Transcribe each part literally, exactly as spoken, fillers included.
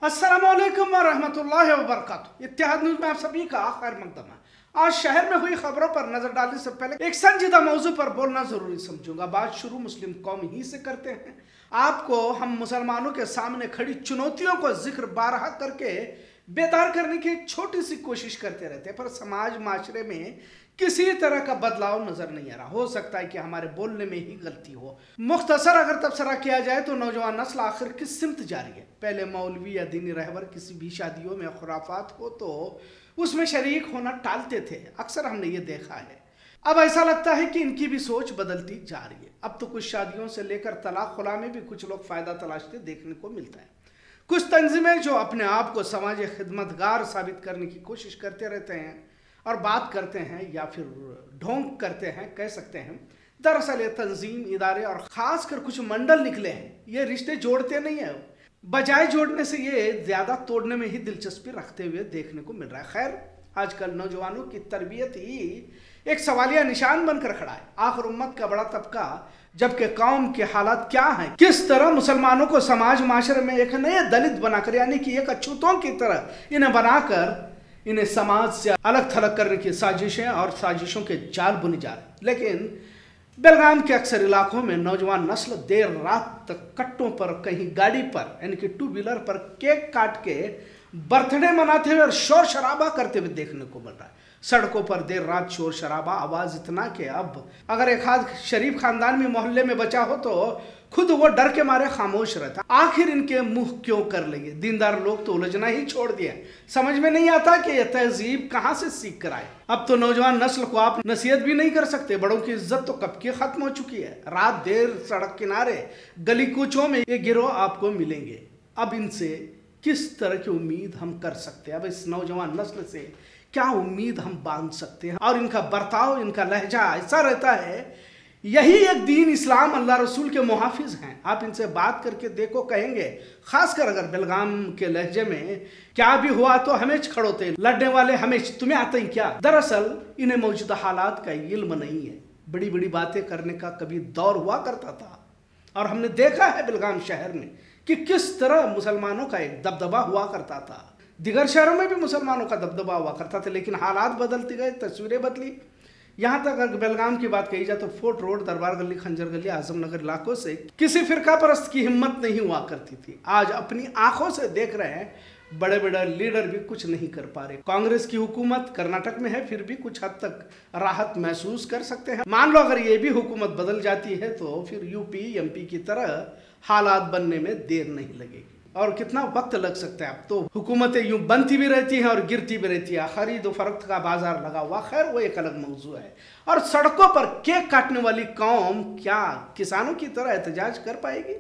अस्सलामुअलैकुम वरहमतुल्लाहि वबरकातुहू। इत्तेहाद न्यूज़ में आप सभी का खैर मकदम है। आज शहर में हुई खबरों पर नजर डालने से पहले एक संजीदा मौजू पर बोलना जरूरी समझूंगा। बात शुरू मुस्लिम कौम ही से करते हैं। आपको हम मुसलमानों के सामने खड़ी चुनौतियों को जिक्र बारहा करके बेदार करने की एक छोटी सी कोशिश करते रहते हैं, पर समाज माशरे में किसी तरह का बदलाव नजर नहीं आ रहा। हो सकता है कि हमारे बोलने में ही गलती हो। मुख्तसर अगर तबसरा किया जाए तो नौजवान नस्ल आखिर किस सिमत जा रही है। पहले मौलवी या दीनी रहबर किसी भी शादियों में खुराफात हो तो उसमें शरीक होना टालते थे, अक्सर हमने ये देखा है। अब ऐसा लगता है कि इनकी भी सोच बदलती जा रही है। अब तो कुछ शादियों से लेकर तलाक खुला में भी कुछ लोग फायदा तलाशते देखने को मिलता है। कुछ तंजीमें जो अपने आप को समाज खिदमतगार साबित करने की कोशिश करते रहते हैं और बात करते हैं या फिर ढोंग करते हैं, कह सकते हैं। दरअसल ये तंजीम, इदारे और खासकर कुछ मंडल निकले हैं, ये रिश्ते जोड़ते नहीं है, बजाय जोड़ने से ये ज्यादा तोड़ने में ही दिलचस्पी रखते हुए देखने को मिल रहा है। खैर, आजकल नौजवानों की तरबियत ही एक सवालिया निशान बनकर खड़ा है। आखिर उम्मत का बड़ा तबका, जबकि कौम के हालात क्या हैं, किस तरह मुसलमानों को समाज माशरे में एक नए दलित बनाकर, यानी कि एक अछूतों की तरह इन्हें बनाकर इन्हें समाज से अलग थलग करने की साजिशें और साजिशों के जाल बुने जा रहे। लेकिन बेलगाम के अक्सर इलाकों में नौजवान नस्ल देर रात तक कट्टों पर, कहीं गाड़ी पर यानी कि टू व्हीलर पर केक काट के बर्थडे मनाते हुए और शोर शराबा करते हुए देखने को मिल रहा है। सड़कों पर देर रात शोर शराबा, आवाज इतना कि अब अगर एक आध शरीफ खानदान में मोहल्ले में बचा हो तो खुद वो डर के मारे खामोश रहता। आखिर इनके मुंह क्यों कर लेंगे। दीनदार लोग तो उलझना ही छोड़ दिया। समझ में नहीं आता कि यह तहजीब कहां से सीख कर आए। अब तो नौजवान नस्ल को आप नसीहत भी नहीं कर सकते। बड़ों की इज्जत तो कब की खत्म हो चुकी है। रात देर सड़क किनारे गली कूचों में ये गिरोह आपको मिलेंगे। अब इनसे किस तरह की उम्मीद हम कर सकते हैं। अब इस नौजवान नस्ल से क्या उम्मीद हम बांध सकते हैं। और इनका बर्ताव, इनका लहजा ऐसा रहता है, यही एक दीन इस्लाम अल्लाह रसूल के मुहाफिज हैं। आप इनसे बात करके देखो, कहेंगे, खासकर अगर बेलगाम के लहजे में, क्या भी हुआ तो हमें खड़ोते, लड़ने वाले हमें, तुम्हें आते ही क्या। दरअसल इन्हें मौजूदा हालात का इल्म नहीं है। बड़ी बड़ी बातें करने का कभी दौर हुआ करता था और हमने देखा है बेलगाम शहर में कि किस तरह मुसलमानों का एक दबदबा हुआ करता था। दिगर शहरों में भी मुसलमानों का दबदबा हुआ करता था, लेकिन हालात बदलते गए, तस्वीरें बदली। यहाँ तक अगर बेलगाम की बात कही जाए तो फोर्ट रोड, दरबार गली, खंजर गली, आजम नगर इलाकों से किसी फिरका परस्त की हिम्मत नहीं हुआ करती थी। आज अपनी आंखों से देख रहे हैं, बड़े बड़े लीडर भी कुछ नहीं कर पा रहे। कांग्रेस की हुकूमत कर्नाटक में है, फिर भी कुछ हद तक राहत महसूस कर सकते हैं। मान लो अगर ये भी हुकूमत बदल जाती है तो फिर यूपी एमपी की तरह हालात बनने में देर नहीं लगेगी। और कितना वक्त लग सकता है। अब तो हुकूमतें यूं बनती भी रहती हैं और गिरती भी रहती है। खरीद व फरोख्त का बाजार लगा हुआ, खैर वो एक अलग मौजू है। और सड़कों पर केक काटने वाली कौम क्या किसानों की तरह एहतजाज कर पाएगी।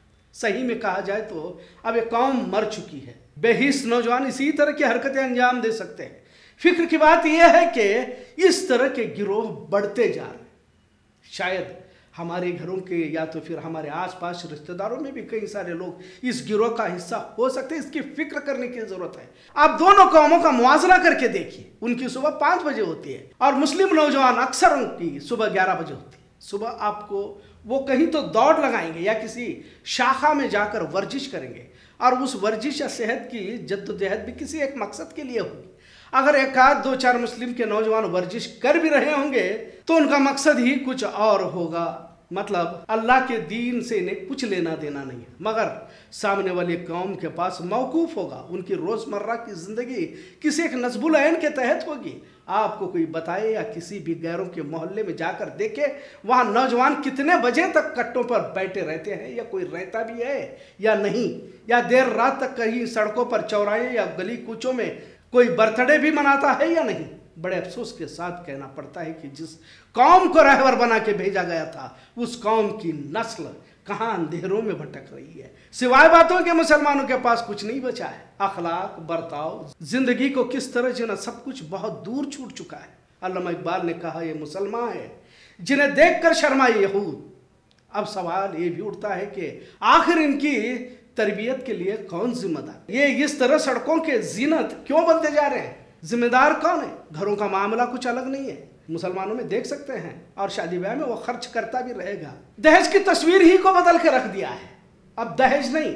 सही में कहा जाए तो अब ये कौम मर चुकी है। बेहिस नौजवान इसी तरह की हरकतें अंजाम दे सकते हैं। फिक्र की बात यह है कि इस तरह के गिरोह बढ़ते जा रहे हैं। शायद हमारे घरों के या तो फिर हमारे आसपास रिश्तेदारों में भी कई सारे लोग इस गिरोह का हिस्सा हो सकते हैं। इसकी फिक्र करने की जरूरत है। आप दोनों कौमों का मुआवजा करके देखिए। उनकी सुबह पाँच बजे होती है और मुस्लिम नौजवान अक्सर उनकी सुबह ग्यारह बजे होती है। सुबह आपको वो कहीं तो दौड़ लगाएंगे या किसी शाखा में जाकर वर्जिश करेंगे, और उस वर्जिश या सेहत की जद्दोजहद भी किसी एक मकसद के लिए होगी। अगर एक आध दो चार मुस्लिम के नौजवान वर्जिश कर भी रहे होंगे तो उनका मकसद ही कुछ और होगा। मतलब अल्लाह के दीन से इन्हें कुछ लेना देना नहीं है, मगर सामने वाली कौम के पास मौकूफ होगा। उनकी रोजमर्रा की जिंदगी किसी एक नस्बुल ऐन के तहत होगी। आपको कोई बताए या किसी भी गैरों के मोहल्ले में जाकर देखे, वहां नौजवान कितने बजे तक कट्टों पर बैठे रहते हैं, या कोई रहता भी है या नहीं, या देर रात तक कहीं सड़कों पर, चौराहे या गली कूचों में कोई बर्थडे भी मनाता है या नहीं। बड़े अफसोस के साथ कहना पड़ता है कि जिस कौम को रहबर बना के भेजा गया था, उस कौम की नस्ल कहां अंधेरों में भटक रही है। सिवाय बातों के मुसलमानों के पास कुछ नहीं बचा है। अखलाक, बर्ताव, जिंदगी को किस तरह जीना, सब कुछ बहुत दूर छूट चुका है। अल्लामा इकबाल ने कहा, ये मुसलमान है जिन्हें देखकर शर्माए यहूद। अब सवाल ये भी उठता है कि आखिर इनकी तरबियत के लिए कौन जिम्मेदार। ये इस तरह सड़कों के जीनत क्यों बनते जा रहे हैं। जिम्मेदार कौन है। घरों का मामला कुछ अलग नहीं है। मुसलमानों में देख सकते हैं, और शादी ब्याह में वो खर्च करता भी रहेगा। दहेज की तस्वीर ही को बदल के रख दिया है। अब दहेज नहीं,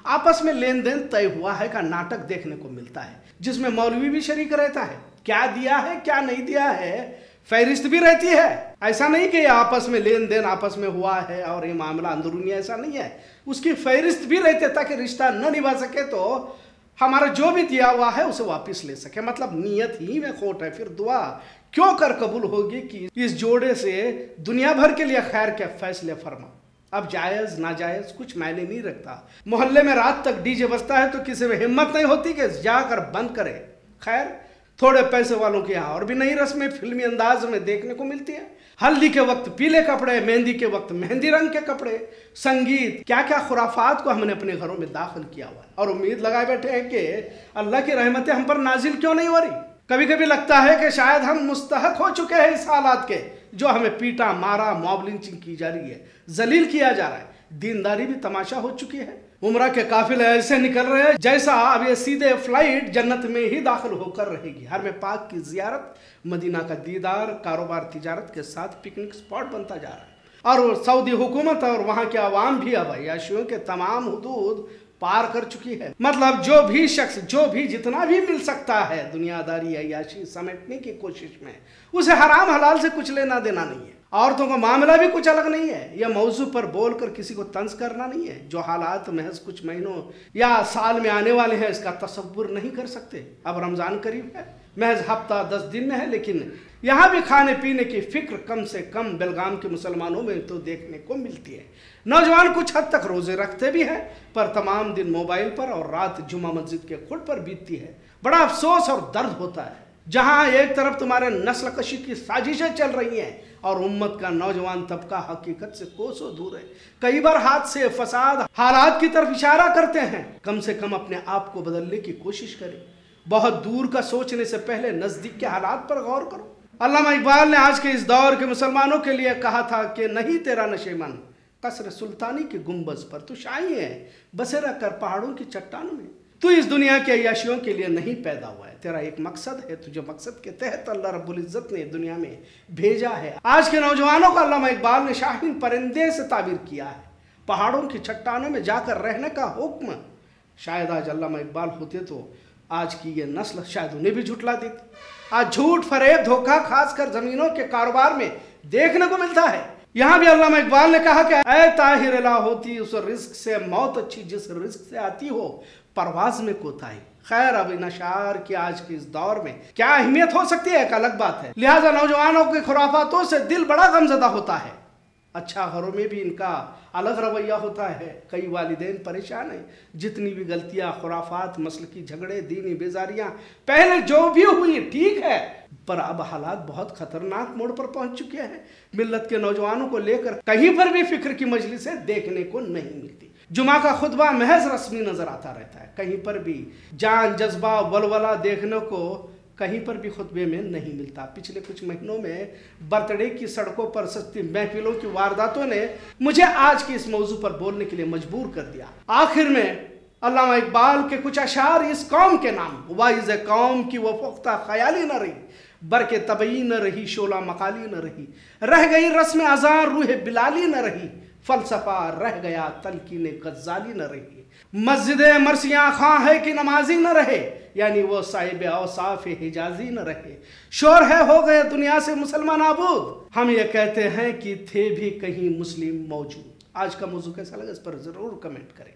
आपस में लेन देन तय हुआ है का नाटक देखने को मिलता है, जिसमें मौलवी भी शरीक रहता है। क्या दिया है क्या नहीं दिया है फहरिस्त भी रहती है। ऐसा नहीं कि आपस में लेन देन आपस में हुआ है और ये मामला अंदरूनी, ऐसा नहीं है, उसकी फहरिस्त भी रहती है ताकि रिश्ता न निभा सके तो हमारा जो भी दिया हुआ है उसे वापस ले सके। मतलब नीयत ही में खोट है, फिर दुआ क्यों कर कबूल होगी कि इस जोड़े से दुनिया भर के लिए खैर के फैसले फरमा। अब जायज नाजायज कुछ मायने नहीं रखता। मोहल्ले में रात तक डीजे बजता है तो किसी में हिम्मत नहीं होती कि जाकर बंद करे। खैर थोड़े पैसे वालों के यहाँ और भी नई रस्में फिल्मी अंदाज में देखने को मिलती है। हल्दी के वक्त पीले कपड़े, मेहंदी के वक्त मेहंदी रंग के कपड़े, संगीत, क्या क्या खुराफात को हमने अपने घरों में दाखिल किया हुआ है और उम्मीद लगाए बैठे हैं कि अल्लाह की रहमतें हम पर नाजिल क्यों नहीं हो रही। कभी कभी लगता है कि शायद हम मुस्तहक हो चुके हैं इस हालात के जो हमें पीटा मारा, मॉब लिंचिंग की जा रही है, जलील किया जा रहा है। दीनदारी भी तमाशा हो चुकी है। उम्रा के काफिले ऐसे निकल रहे हैं जैसा अब ये सीधे फ्लाइट जन्नत में ही दाखिल होकर रहेगी। हर में पाक की जियारत, मदीना का दीदार, कारोबार तिजारत के साथ पिकनिक स्पॉट बनता जा रहा है। और सऊदी हुकूमत और वहाँ के अवाम भी अब अय्याशियों के तमाम हुदूद पार कर चुकी है। मतलब जो भी शख्स जो भी जितना भी मिल सकता है दुनियादारी अय्याशी समेटने की कोशिश में, उसे हराम हलाल से कुछ लेना देना नहीं है। औरतों का मामला भी कुछ अलग नहीं है। यह मौजू पर बोलकर किसी को तंज करना नहीं है। जो हालात महज कुछ महीनों या साल में आने वाले हैं इसका तसव्वुर नहीं कर सकते। अब रमजान करीब है, महज हफ्ता दस दिन में है, लेकिन यहाँ भी खाने पीने की फिक्र कम से कम बेलगाम के मुसलमानों में तो देखने को मिलती है। नौजवान कुछ हद तक रोजे रखते भी हैं, पर तमाम दिन मोबाइल पर और रात जुमा मस्जिद के खुद पर बीतती है। बड़ा अफसोस और दर्द होता है जहाँ एक तरफ तुम्हारे नस्ल कशी की साजिशें चल रही हैं और उम्मत का नौजवान तबका हकीकत से कोसों दूर है। कई बार हाथ से फसाद हालात की तरफ इशारा करते हैं। कम से कम अपने आप को बदलने की कोशिश करें। बहुत दूर का सोचने से पहले नजदीक के हालात पर गौर करो। अल्लामा इकबाल ने आज के इस दौर के मुसलमानों के लिए कहा था कि नहीं तेरा नशेमन कसर सुल्तानी के गुंबज पर, तू शाही है बसेरा कर पहाड़ों की चट्टानों में। तू इस दुनिया के अय्याशियों के लिए नहीं पैदा हुआ है, तेरा एक मकसद है। तुझे मकसद के तहत अल्लाह रब्बुल इज्जत ने दुनिया में भेजा है। आज के नौजवानों को अल्लामा इकबाल ने शाहीन परिंदे से ताबीर किया है। पहाड़ों की चट्टानों में जाकर रहने का हुक्म। शायद आज अल्लामा इकबाल होते तो आज की ये नस्ल शायद उन्हें भी झुटला देती। आज झूठ फरेब धोखा खासकर जमीनों के कारोबार में देखने को मिलता है। यहाँ भी अल्लामा इकबाल ने कहा कि ऐ ताहिर ला होती उस रिस्क से मौत अच्छी जिस रिस्क से आती हो परवाज में कोताही। खैर अब इन अशार की आज के इस दौर में क्या अहमियत हो सकती है एक अलग बात है। लिहाजा नौजवानों के खुराफातों से दिल बड़ा गमजदा होता है। अच्छा घरों में भी इनका अलग रवैया होता है। कई वालिदैन परेशान हैं। जितनी भी गलतियां खुराफात मसल की झगड़े दीनी बेजारियां पहले जो भी हुई ठीक है, पर अब हालात बहुत खतरनाक मोड़ पर पहुंच चुके हैं। मिल्लत के नौजवानों को लेकर कहीं पर भी फिक्र की मजलिसें देखने को नहीं मिलती। जुमा का खुतबा महज रस्मी नजर आता रहता है। कहीं पर भी जान जज्बा वलवला देखने को कहीं पर भी खुतबे में नहीं मिलता। पिछले कुछ महीनों में बर्थडे की सड़कों पर सस्ती महफिलों की वारदातों ने मुझे आज के इस मौजू पर बोलने के लिए मजबूर कर दिया। आखिर में अल्लामा इकबाल के कुछ अशार इस कौम के नाम। वाइज कौम की वो पुख्ता ख्याली न रही, बरके तबई न रही, शोला मकाली न रही, रह गई रस्म अज़ान रूह बिलाली न रही, फलसफा रह गया तलकीन गज़ाली न रही, मस्जिद मरसियाँ खां है कि नमाजी न रहे, यानी वो साहिब औसाफ हिजाजी न रहे, शोर है हो गए दुनिया से मुसलमान आबूद, हम ये कहते हैं कि थे भी कहीं मुस्लिम मौजूद। आज का मौजू कैसा लगा इस पर जरूर कमेंट करें।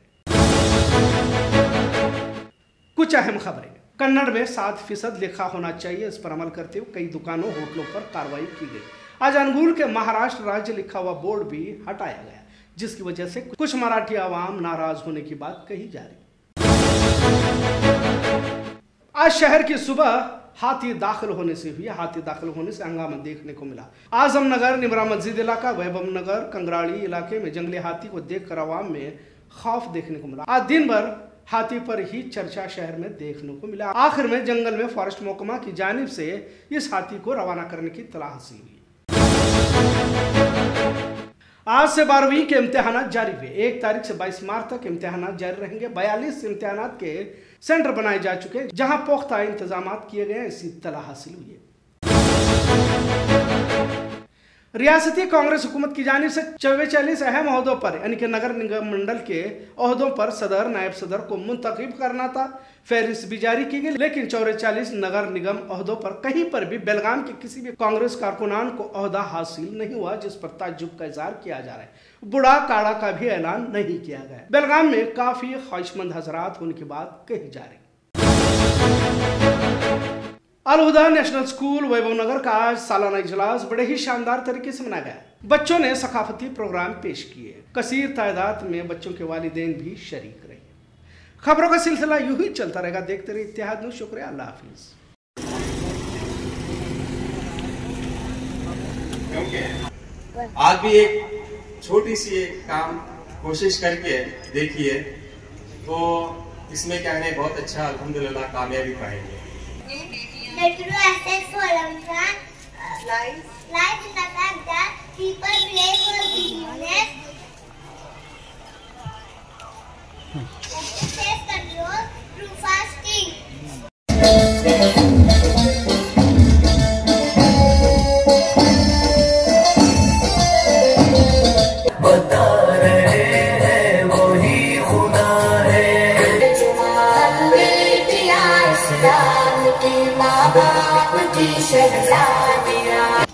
कुछ अहम खबरें। कन्नड़ में सात फीसद लिखा होना चाहिए, इस पर अमल करते हुए कई दुकानों होटलों पर कार्रवाई की गई। आज अनुगुल के महाराष्ट्र राज्य लिखा हुआ बोर्ड भी हटाया गया, जिसकी वजह से कुछ मराठी आवाम नाराज होने की बात कही जा रही। आज शहर की सुबह हाथी दाखिल होने से हुई। हाथी दाखिल होने से हंगामा देखने को मिला। आजमनगर, निमरा मस्जिद इलाका, वैभव नगर, कंगराड़ी इलाके में जंगली हाथी को देखकर आवाम में खौफ देखने को मिला। आज दिन भर हाथी पर ही चर्चा शहर में देखने को मिला। आखिर में जंगल में फॉरेस्ट महकमा की जानिब से इस हाथी को रवाना करने की तलाह हासिल हुई। आज से बारहवीं के इम्तिहानात जारी हुए। एक तारीख से बाईस मार्च तक इम्तिहानात जारी रहेंगे। बयालीस इम्तिहानात के सेंटर बनाए जा चुके हैं, जहां पुख्ता इंतजाम किए गए हैं, इसी तलाह हासिल हुई है। रियासती कांग्रेस हुकूमत की जानिब से चौवालीस अहम ओहदों पर यानी कि नगर निगम मंडल के ओहदों पर सदर, नायब सदर को मुंतखब करना था। फहरिस्त भी जारी की गई, लेकिन चौवालीस नगर निगम ओहदों पर कहीं पर भी बेलगाम के किसी भी कांग्रेस कारकुनान को ओहदा हासिल नहीं हुआ, जिस पर ताज्जुब का इजहार किया जा रहा है। बुढ़ा काड़ा का भी ऐलान नहीं किया गया। बेलगाम में काफी ख्वाहिशमंद हजरात होने की बात कही जा रही। अल हुदा नेशनल स्कूल वैभव नगर का आज सालाना इजलास बड़े ही शानदार तरीके से मनाया गया। बच्चों ने सकाफती प्रोग्राम पेश किए। कसीर तादाद में बच्चों के वालिदैन भी शरीक रहे। खबरों का सिलसिला यूं ही चलता रहेगा। देखते रहिए इत्तेहाद न्यूज़। शुक्रिया, अल्लाह हाफिज। आज भी एक छोटी सी एक काम कोशिश करके देखिए तो इसमें क्या है, बहुत अच्छा अल्हम्दुलिल्लाह कामयाबी पाएंगे। The true essence for Ramzan uh, lies. lies in the fact that people pray for forgiveness, exercise control through fasting. बता रहे हैं वही खुदा है। बेटियां इस्लाम की माँ बाप की शहजादियाँ।